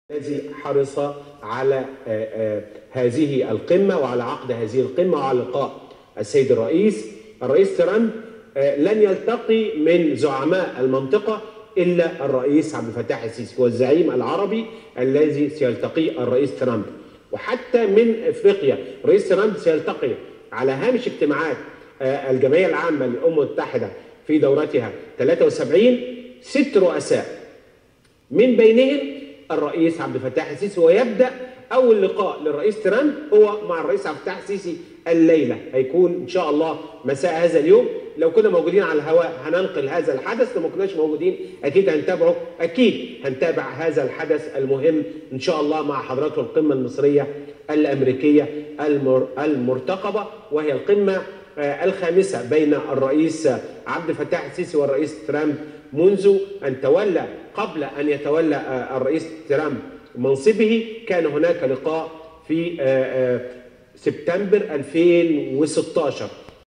الذي حرص على هذه القمة وعلى عقد هذه القمة وعلى لقاء السيد الرئيس ترامب. لن يلتقي من زعماء المنطقة إلا الرئيس عبد الفتاح السيسي، هو الزعيم العربي الذي سيلتقي الرئيس ترامب. وحتى من إفريقيا الرئيس ترامب سيلتقي على هامش اجتماعات الجمعية العامة للأمم المتحدة في دورتها 73 6 رؤساء، من بينهم الرئيس عبد الفتاح السيسي. ويبدأ أول لقاء للرئيس ترامب هو مع الرئيس عبد الفتاح السيسي الليلة، هيكون إن شاء الله مساء هذا اليوم. لو كنا موجودين على الهواء هننقل هذا الحدث، لو ما كناش موجودين أكيد هنتابعه، أكيد هنتابع هذا الحدث المهم إن شاء الله مع حضراتكم. القمة المصرية الأمريكية المرتقبة، وهي القمة الخامسة بين الرئيس عبد الفتاح السيسي والرئيس ترامب منذ أن تولى. قبل أن يتولى الرئيس ترامب منصبه كان هناك لقاء في سبتمبر 2016